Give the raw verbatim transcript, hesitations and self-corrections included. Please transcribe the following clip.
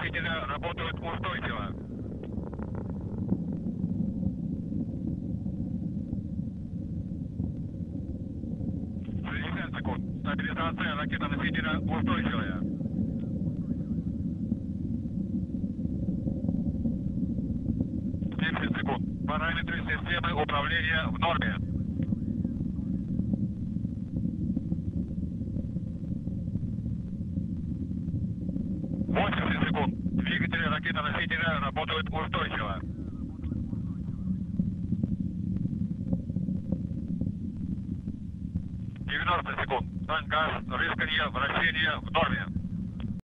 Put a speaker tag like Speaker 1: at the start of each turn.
Speaker 1: носителя работают устойчиво. шестьдесят секунд. Стабилизация ракетоносителя устойчивая. семьдесят секунд. Параметры системы управления в норме. восемьдесят секунд. Двигатели ракетоносителя работают устойчиво. девяносто секунд. Газ, рысканье, вращение в норме.